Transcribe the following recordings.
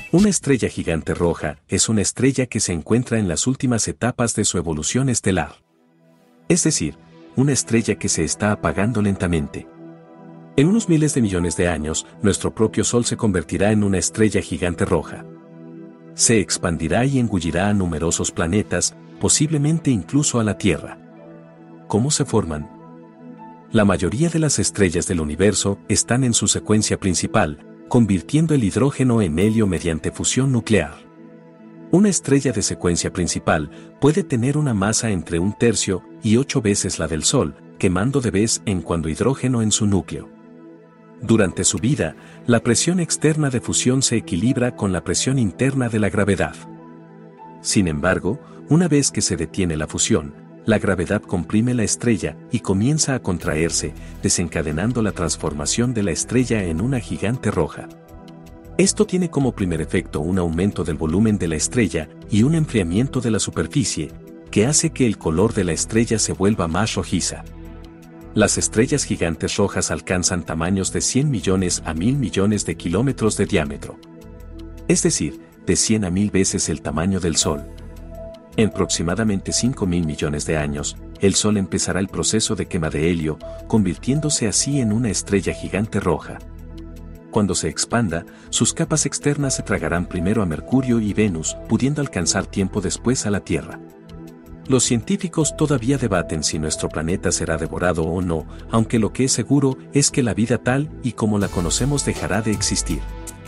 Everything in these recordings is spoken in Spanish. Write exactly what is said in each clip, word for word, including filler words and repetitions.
Una estrella gigante roja es una estrella que se encuentra en las últimas etapas de su evolución estelar. Es decir, una estrella que se está apagando lentamente. En unos miles de millones de años, nuestro propio Sol se convertirá en una estrella gigante roja. Se expandirá y engullirá a numerosos planetas, posiblemente incluso a la Tierra. ¿Cómo se forman? La mayoría de las estrellas del universo están en su secuencia principal, convirtiendo el hidrógeno en helio mediante fusión nuclear. Una estrella de secuencia principal puede tener una masa entre un tercio y ocho veces la del Sol, quemando de vez en cuando hidrógeno en su núcleo. Durante su vida, la presión externa de fusión se equilibra con la presión interna de la gravedad. Sin embargo, una vez que se detiene la fusión, la gravedad comprime la estrella y comienza a contraerse, desencadenando la transformación de la estrella en una gigante roja. Esto tiene como primer efecto un aumento del volumen de la estrella y un enfriamiento de la superficie, que hace que el color de la estrella se vuelva más rojiza. Las estrellas gigantes rojas alcanzan tamaños de cien millones a mil millones de kilómetros de diámetro. Es decir, de cien a mil veces el tamaño del Sol. En aproximadamente cinco mil millones de años, el Sol empezará el proceso de quema de helio, convirtiéndose así en una estrella gigante roja. Cuando se expanda, sus capas externas se tragarán primero a Mercurio y Venus, pudiendo alcanzar tiempo después a la Tierra. Los científicos todavía debaten si nuestro planeta será devorado o no, aunque lo que es seguro es que la vida tal y como la conocemos dejará de existir.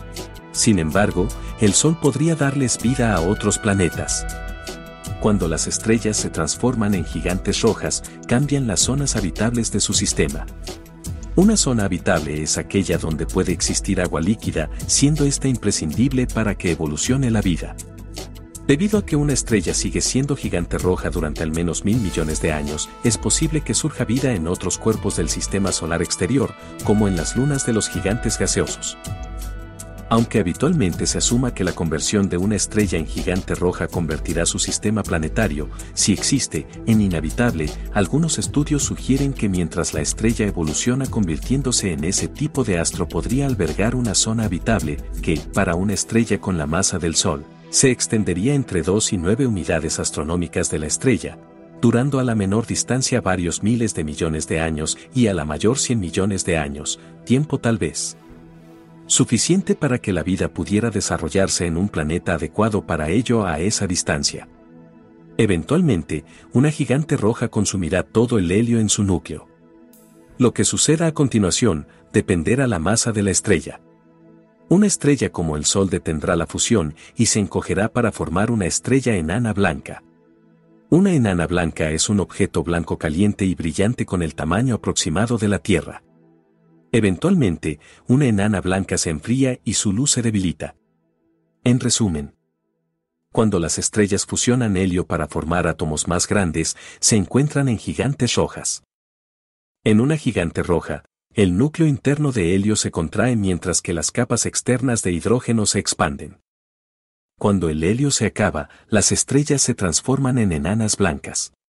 Sin embargo, el Sol podría darles vida a otros planetas. Cuando las estrellas se transforman en gigantes rojas, cambian las zonas habitables de su sistema. Una zona habitable es aquella donde puede existir agua líquida, siendo esta imprescindible para que evolucione la vida. Debido a que una estrella sigue siendo gigante roja durante al menos mil millones de años, es posible que surja vida en otros cuerpos del sistema solar exterior, como en las lunas de los gigantes gaseosos. Aunque habitualmente se asuma que la conversión de una estrella en gigante roja convertirá su sistema planetario, si existe, en inhabitable, algunos estudios sugieren que mientras la estrella evoluciona convirtiéndose en ese tipo de astro podría albergar una zona habitable, que, para una estrella con la masa del Sol, se extendería entre dos y nueve unidades astronómicas de la estrella, durando a la menor distancia varios miles de millones de años y a la mayor cien millones de años, tiempo tal vez suficiente para que la vida pudiera desarrollarse en un planeta adecuado para ello a esa distancia. Eventualmente, una gigante roja consumirá todo el helio en su núcleo. Lo que suceda a continuación dependerá la masa de la estrella. Una estrella como el Sol detendrá la fusión y se encogerá para formar una estrella enana blanca. Una enana blanca es un objeto blanco caliente y brillante con el tamaño aproximado de la Tierra. Eventualmente, una enana blanca se enfría y su luz se debilita. En resumen, cuando las estrellas fusionan helio para formar átomos más grandes, se encuentran en gigantes rojas. En una gigante roja, el núcleo interno de helio se contrae mientras que las capas externas de hidrógeno se expanden. Cuando el helio se acaba, las estrellas se transforman en enanas blancas.